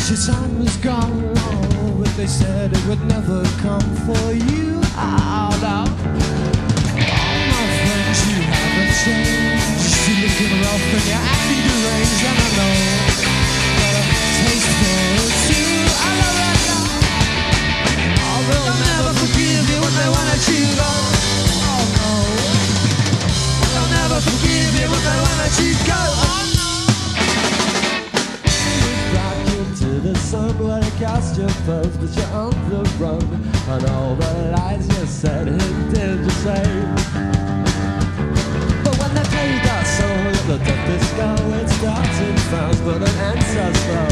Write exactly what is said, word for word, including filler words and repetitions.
Your time was gone, oh, but they said it would never come for you. Oh, no. All my friends, you haven't changed. You're looking rough and you're acting deranged, and I know got a taste for it too. I love it now. Oh, they'll never forgive you when they wanna let you go. Oh no. They'll never forgive you when they wanna let you go. Oh no. The sun when it cast your pose, but you're on the run, and all the lies you said it did you say. But when they played that song at the death disco, it started fast, but it ends so slow.